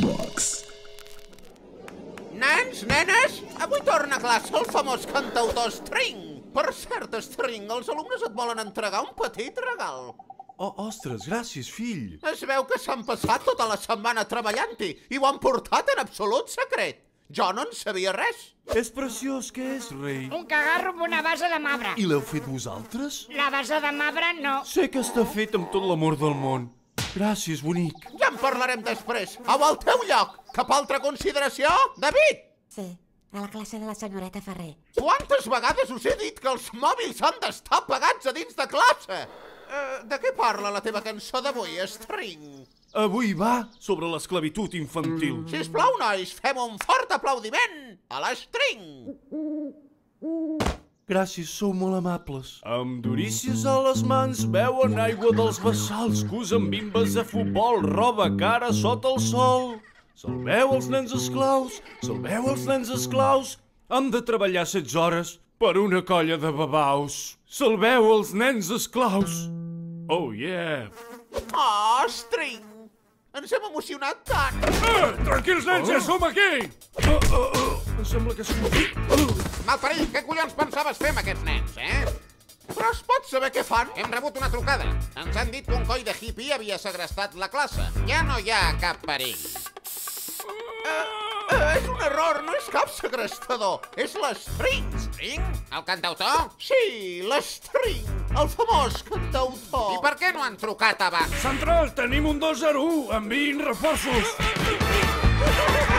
Boombox. Nens, nenes, avui torna a classe el famós cantautor String. Per cert, String, els alumnes et volen entregar un petit regal. Oh, ostres, gràcies, fill. Es veu que s'han passat tota la setmana treballant-hi i ho han portat en absolut secret. Jo no en sabia res. És preciós, què és, rei? Un cagarro amb una base de mabre. I l'heu fet vosaltres? La base de mabre no. Sé que està fet amb tot l'amor del món. Gràcies, bonic. Ja en parlarem després. Au al teu lloc. Cap altra consideració? David! Sí, a la classe de la senyoreta Ferrer. Quantes vegades us he dit que els mòbils han d'estar apagats a dins de classe? De què parla la teva cançó d'avui, String? Avui va sobre l'esclavitud infantil. Sisplau, nois, fem un fort aplaudiment a l'String. Gràcies, sou molt amables. Amb durícies a les mans beuen aigua dels bassals que usen bimbes de futbol, roba cara sota el sol. Salveu els nens esclaus, salveu els nens esclaus. Hem de treballar 16 hores per una colla de babaus. Salveu els nens esclaus. Oh, yeah. Oh, String, ens hem emocionat tant. Tranquils, nens, ja som aquí. Em sembla que som aquí. Malparill, què collons pensaves fer amb aquests nens, Però es pot saber què fan? Hem rebut una trucada. Ens han dit que un coi de hippie havia segrestat la classe. Ja no hi ha cap perill. És un error, no és cap segrestador. És l'String. String? El cantautor? Sí, l'String, el famós cantautor. I per què no han trucat abans? Central, tenim un 201. Enviïn reforços.